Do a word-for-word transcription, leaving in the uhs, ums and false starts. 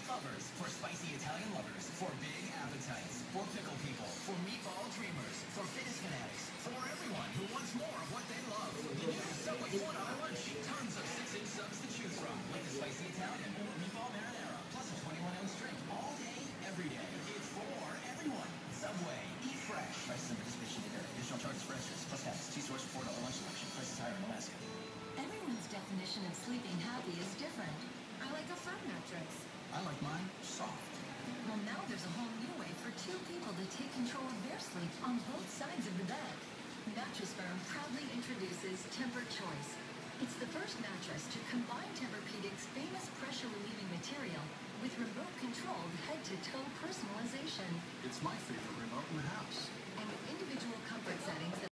Lovers, for spicy Italian lovers, for big appetites, for pickle people, for meatball dreamers, for fitness fanatics, for everyone who wants more of what they love. The new Subway four dollar lunch. Tons of six-inch subs to choose from, like the spicy Italian or meatball marinara, plus a twenty-one ounce drink all day, every day. It's for everyone. Subway. Eat fresh. Prices and participation may vary. Additional charges for extras, plus tax. See source for four dollar lunch selection. Prices higher in Alaska. Everyone's definition of sleeping happy is different. I like a firm mattress. I like mine soft. Well, now there's a whole new way for two people to take control of their sleep on both sides of the bed. Mattress Firm proudly introduces Tempur Choice. It's the first mattress to combine Tempur-Pedic's famous pressure-relieving material with remote-controlled head-to-toe personalization. It's my favorite remote in the house. And with individual comfort settings that